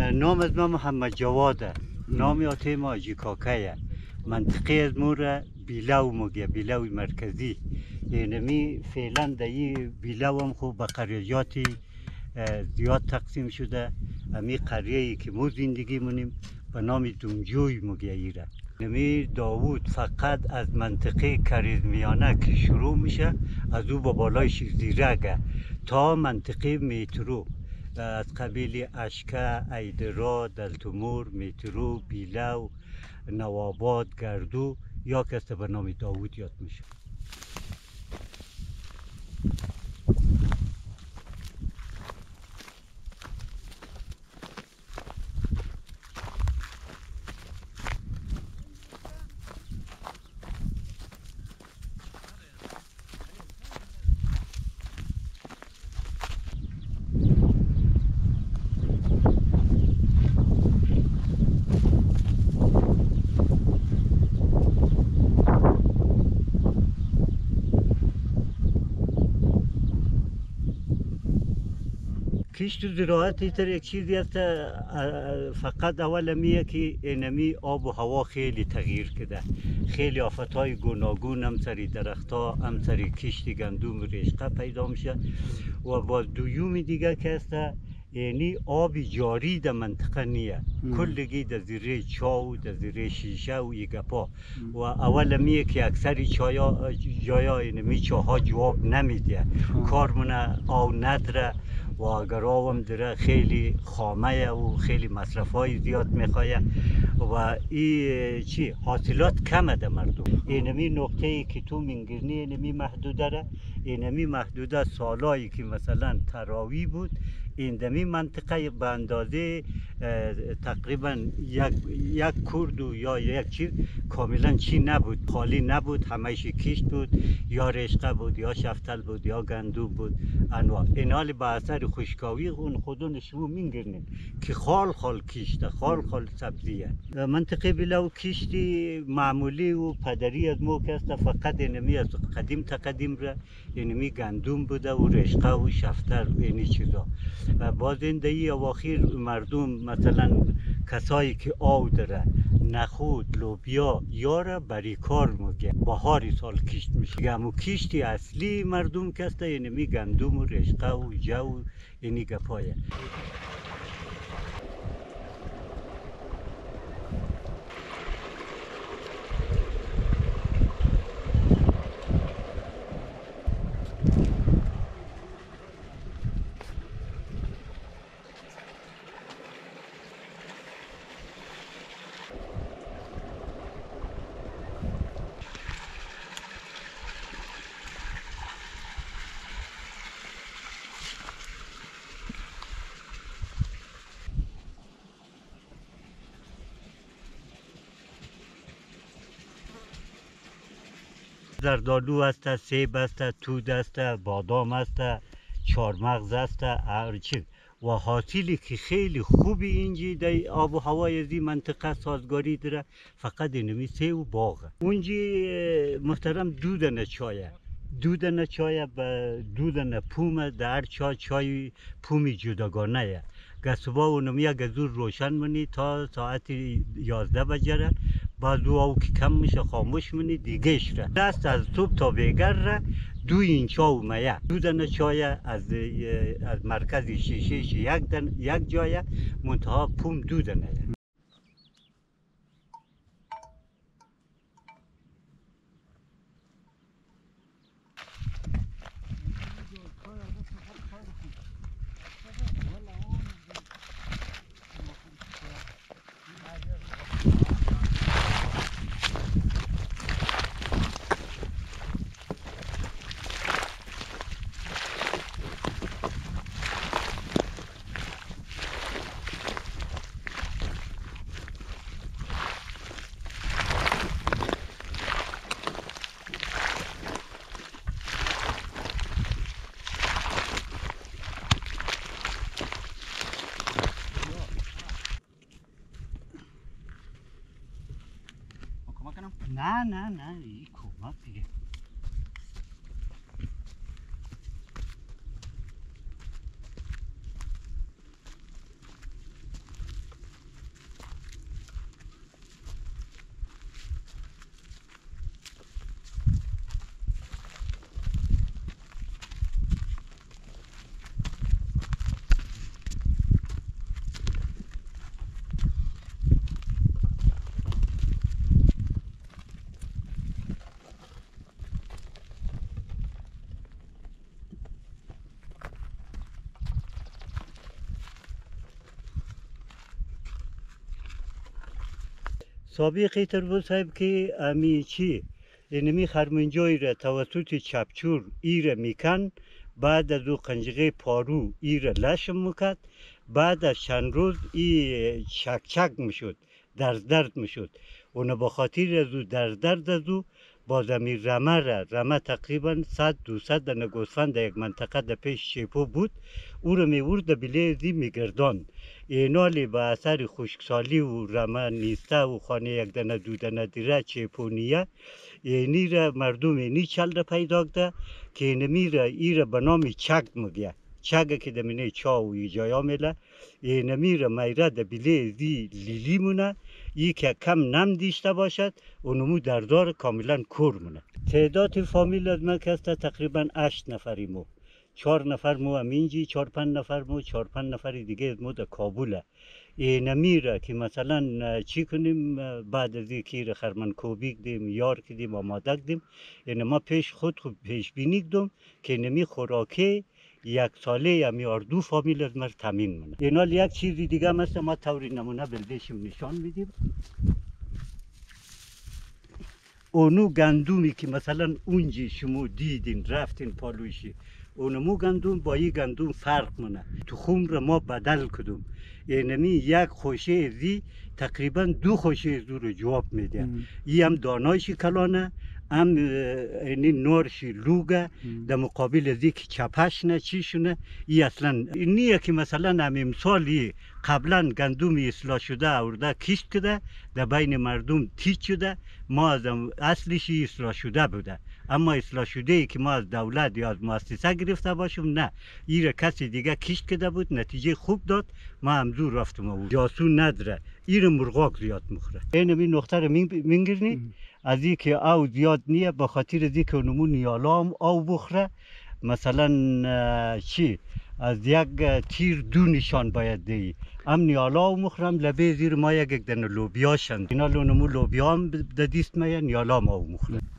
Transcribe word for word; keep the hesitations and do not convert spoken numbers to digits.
نام از ما محمد جواده، نام آته ما آجی کاکایه. منطقه از مورا بیلو مگه، بیلو مرکزی. اینمی فعلا دایی بیلو هم خوب به قریاتی زیاد تقسیم شده. امی قریه‌ای که ما زندگی مونیم به نام دمجوی مگه ایره. اینمی داوود فقط از منطقه کریزمیانه که شروع میشه، از او با بالای زیرگه تا منطقه میترو، از قبیل اشکه، ایدرا، دلتمور، میترو، بیلو، نواباد، گردو یا کسی به نام داوود یاد میشه. کشت و زراعت ایتر یک چیزی است، فقط اول میه که اینمی آب و هوا خیلی تغییر کرده. خیلی آفتهای گوناگون هم سری درختها، هم سری کشت گندم و رشقه پیدا میشه. و با دویوم دیگه که است، یعنی آب جاری در منطقه نیه، کلگی در زیره چاو، در زیره شیشه و ایگپا. و اول میه که اکثری چایا جایا اینمی چاها جواب نمیده، کارمونه آو ندره و اگر آوام داره خیلی خامه و خیلی مصرف های زیاد میخواه و این چی حاصلات کمه در مردم. اینمی نقطه ای که تو منگرنی اینمی محدوده را، اینمی محدوده سالایی که مثلا تراوی بود، این دمی منطقه به اندازه تقریبا یک یک کردو یا یک چیز کاملا چی نبود، خالی نبود، همهش کشت بود، یا رشقه بود، یا شفتل بود، یا گندم بود، انواع. این حال به اثر خشکاوی اون خودون شما میگرنین که خال خال کشته، خال خال سبزیه. منطقه بیلو کشتی معمولی و پدری از مو که است، فقط اینمی از قدیم تا قدیم را اینمی گندم بوده و رشقه و شفتل و اینی چیزا. باز این دهی اواخیر مردم مثلا کسایی که آو داره نخود، لوبیا یاره بری کار مگه بهاری سال کشت میشه. گمو کشتی اصلی مردم که است اینمی گندم و رشقه و جو و اینی گپایه. زردالو است، سیب است، توت است، بادام است، چارمغز است، هر چیز. و حاصلی که خیلی خوبی اینجی در آب و هوای زی منطقه سازگاری داره فقط اینمی سه و باغه. اونجی محترم دودن چایه، دودن چایه به دودن پومه، در چای چای پومی جداگانه یه. گسبا اونمی یک زور روشن منی تا ساعت یازده بجره، بعد او که کم میشه خاموش منی دیگهش را دست از صبح تا بیگر را دو این چاو میه دودن چای از از مرکز شیشهش یک دن یک جایه منتها پوم دودنه. نه نه نه این کمک دیگه. سابقی تر بود صاحب که امی چی اینمی خرمنجای را توسط چپچور ایر میکن، بعد از او قنجقه پارو ایر لشم میکرد، بعد از چند روز ای چک چک میشد، درد درد میشد. اون با خاطر از او درد درد از او باز امی رمه را، رمه تقریبا صد دوصد دانه گوسفند در یک منطقه در پیش چیپو بود، او را میورد در بیله زی میگردان. اینالی به اثر خشکسالی و رمه نیسته و خانه یک دانه دو دانه دیره چیپو نیه، اینی را مردم اینی چل را پیدا کرده که اینمی را ای را به نام چگ میگه. چگ که دمینه چا و ای جایا میله، اینمی را میره در بیله زی لیلی مونه، ای که کم نم دیشته باشد اونمو دردار کاملا کور مونه. تعداد فامیل از من که است تقریبا هشت نفری مو، چهار نفر مو امینجی، چهار پنج نفر مو، چهار پنج نفر دیگه از مو در کابوله. اینمی را که مثلا چی کنیم بعد از اینکه را خرمنکوبی کدیم، یار کدیم، آماده کدیم، این ما پیش خود خود پیش بینی کدیم که اینمی خوراکه یک ساله یا میار دو فامیل از مر تامین منه. اینال یک چیزی دیگه مثل ما طوری نمونه بلدشیم نشان میدیم. اونو گندومی که مثلا اونجی شما دیدین رفتین پالوشی، اونمو گندوم با این گندوم فرق منه. تخم را ما بدل کدوم، اینمی یک خوشه زی تقریبا دو خوشه زو رو جواب میده. این هم دانایشی کلانه، هم اینی نورشی لوگه، در مقابل زی که چپش نه چی شونه. این اصلا اینیه که مثلا هم امسالی قبلا گندومی اصلاح شده اورده کشت کده در بین مردم تیج شده، ما از اصلشی اصلاح شده بوده، اما اصلاح شده ای که ما از دولت یا از مؤسسه گرفته باشیم نه، این را کسی دیگه کشت کده بود، نتیجه خوب داد، ما هم زور رفتم و جاسو نداره، این را مرغاق زیاد مخوره. این می نقطه را منگرنی از این که او زیاد نیه، به خاطر از این که اونمو نیالا هم او بخوره. مثلا چی از یک تیر دو نشان باید دی، هم نیالا هم مخورم لبه زیر ما یک یک دن لوبیا شند، اینا لونمو لوبیا هم دادیست مایه، نیالا هم او مخوره.